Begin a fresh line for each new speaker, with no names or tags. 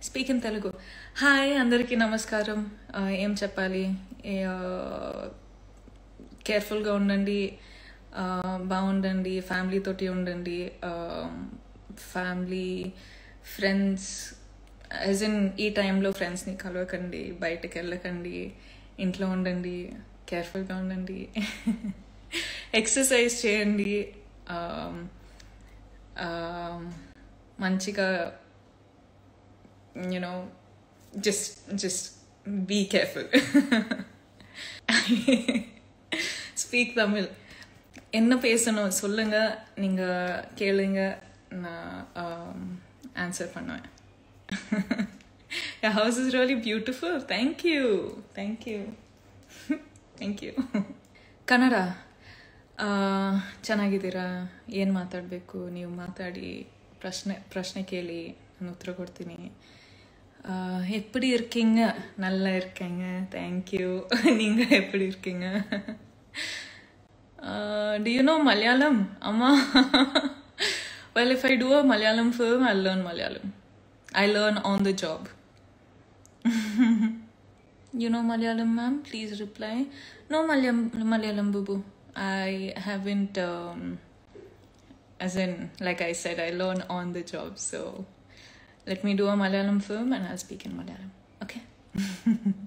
Speak in Telugu. Hi అందరికీ నమస్కారం. ఏం చెప్పాలి, కేర్ఫుల్గా ఉండండి, బాగుండండి, ఫ్యామిలీతోటి ఉండండి, ఫ్యామిలీ ఫ్రెండ్స్ యాజ్ ఇన్ ఈ టైంలో ఫ్రెండ్స్ని కలవకండి, బయటకు వెళ్ళకండి, ఇంట్లో ఉండండి, కేర్ఫుల్గా ఉండండి, ఎక్సర్సైజ్ చేయండి, మంచిగా just be careful. Speak Tamil. என்ன பேசணும் சொல்லுங்க, நீங்க கேளுங்க, நான் ஆன்சர் பண்ணுவேன். Your house is really beautiful. Thank you. Thank you. Kannada ಚೆನ್ನಾಗಿದ್ದೀರಾ? ಏನು ಮಾತಾಡಬೇಕು? ನೀವು ಮಾತಾಡಿ, ಪ್ರಶ್ನೆ ಕೇಳಿ, ನಾನು ಉತ್ತರ ಕೊಡ್ತೀನಿ. எப்படி இருக்கீங்க? நல்லா இருக்கேங்க. தேங்க்யூ. நீங்கள் எப்படி இருக்கீங்க? Do you know Malayalam? Amma? Well, if I do a Malayalam film, I'll learn Malayalam. I learn on the job. You know Malayalam, ma'am? Please reply. No Malayalam, boo. I haven't, as in, like I said, I learn on the job. So let me do a Malayalam film and I'll speak in Malayalam. Okay?